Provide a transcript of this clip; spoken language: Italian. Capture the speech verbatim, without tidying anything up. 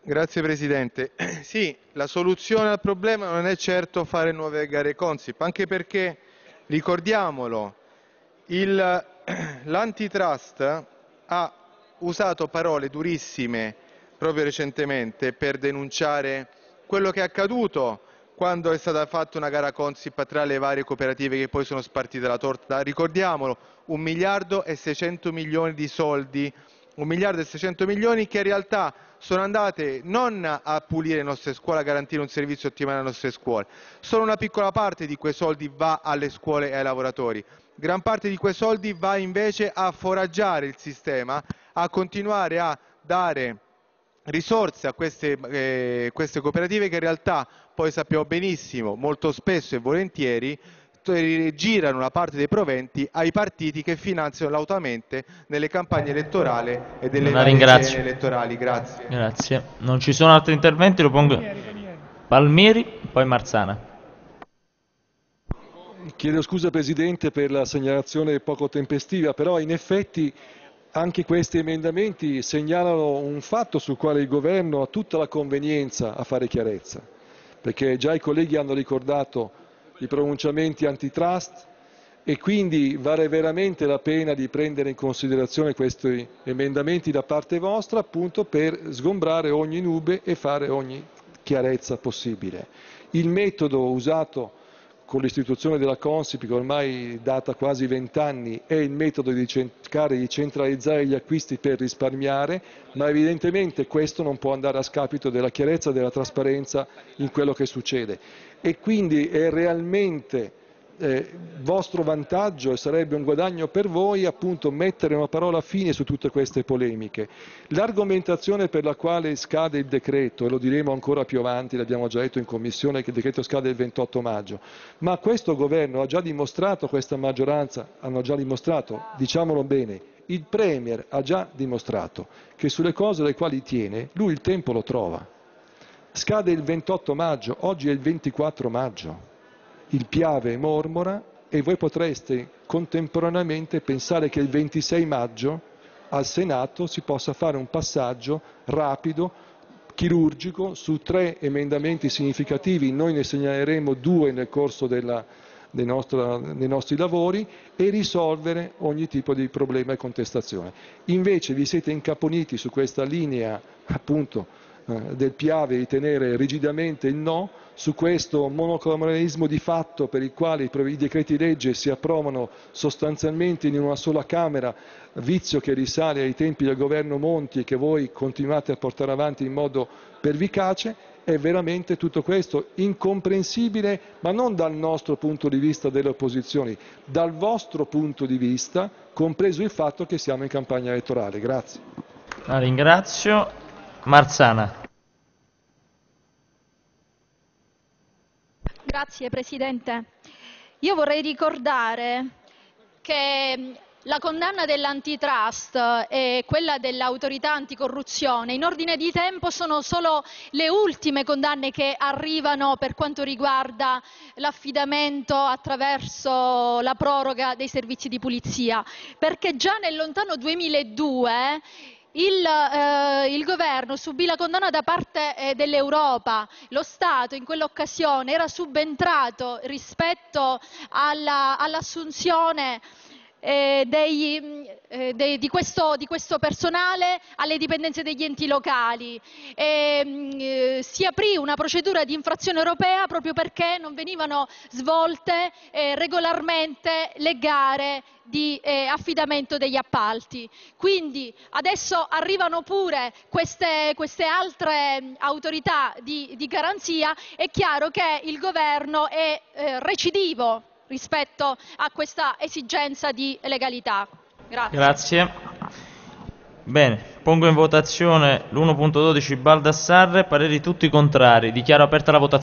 Grazie Presidente. Sì, la soluzione al problema non è certo fare nuove gare Consip, anche perché, ricordiamolo, il- l'antitrust ha usato parole durissime proprio recentemente per denunciare quello che è accaduto quando è stata fatta una gara Consip tra le varie cooperative che poi sono spartite la torta. Ricordiamolo, un miliardo e seicento milioni di soldi, un miliardo e seicento milioni che in realtà sono andate non a pulire le nostre scuole, a garantire un servizio ottimale alle nostre scuole. Solo una piccola parte di quei soldi va alle scuole e ai lavoratori. Gran parte di quei soldi va invece a foraggiare il sistema, a continuare a dare risorse a queste, eh, queste cooperative che in realtà poi sappiamo benissimo, molto spesso e volentieri, girano una parte dei proventi ai partiti che finanziano lautamente nelle campagne elettorali e delle La varie cene ringrazio. elettorali. Grazie. Grazie. Non ci sono altri interventi, lo pongo. Palmieri, poi Marzana. Chiedo scusa Presidente per la segnalazione poco tempestiva, però in effetti anche questi emendamenti segnalano un fatto sul quale il Governo ha tutta la convenienza a fare chiarezza, perché già i colleghi hanno ricordato i pronunciamenti antitrust e quindi vale veramente la pena di prendere in considerazione questi emendamenti da parte vostra appunto per sgombrare ogni nube e fare ogni chiarezza possibile. Il metodo usato con l'istituzione della Consip, che ormai data quasi vent'anni, è il metodo di cercare di centralizzare gli acquisti per risparmiare, ma evidentemente questo non può andare a scapito della chiarezza e della trasparenza in quello che succede. E quindi è realmente eh, vostro vantaggio e sarebbe un guadagno per voi appunto mettere una parola fine su tutte queste polemiche. L'argomentazione per la quale scade il decreto, e lo diremo ancora più avanti, l'abbiamo già detto in Commissione che il decreto scade il ventotto maggio, ma questo Governo ha già dimostrato, questa maggioranza hanno già dimostrato, diciamolo bene, il Premier ha già dimostrato che sulle cose alle quali tiene lui il tempo lo trova. Scade il ventotto maggio, oggi è il ventiquattro maggio. Il Piave mormora e voi potreste contemporaneamente pensare che il ventisei maggio al Senato si possa fare un passaggio rapido, chirurgico, su tre emendamenti significativi, noi ne segnaleremo due nel corso della, dei, nostra, dei nostri lavori, e risolvere ogni tipo di problema e contestazione. Invece vi siete incaponiti su questa linea appunto del Piave di tenere rigidamente il no, su questo monocameralismo di fatto per il quale i decreti legge si approvano sostanzialmente in una sola Camera, vizio che risale ai tempi del governo Monti e che voi continuate a portare avanti in modo pervicace. È veramente tutto questo incomprensibile, ma non dal nostro punto di vista delle opposizioni, dal vostro punto di vista, compreso il fatto che siamo in campagna elettorale. Grazie. La ringrazio. Marzana. Grazie Presidente. Io vorrei ricordare che la condanna dell'antitrust e quella dell'autorità anticorruzione in ordine di tempo sono solo le ultime condanne che arrivano per quanto riguarda l'affidamento attraverso la proroga dei servizi di pulizia, perché già nel lontano duemiladue Il, eh, il governo subì la condanna da parte eh, dell'Europa. Lo Stato in quell'occasione era subentrato rispetto alla, all'assunzione eh, dei, eh, dei, di, questo, di questo personale alle dipendenze degli enti locali. E, eh, si aprì una procedura di infrazione europea proprio perché non venivano svolte eh, regolarmente le gare di eh, affidamento degli appalti. Quindi adesso arrivano pure queste, queste altre autorità di, di garanzia, è chiaro che il governo è eh, recidivo rispetto a questa esigenza di legalità. Grazie. Grazie. Bene, pongo in votazione l'uno punto dodici Baldassarre, pareri tutti contrari. Dichiaro aperta la votazione.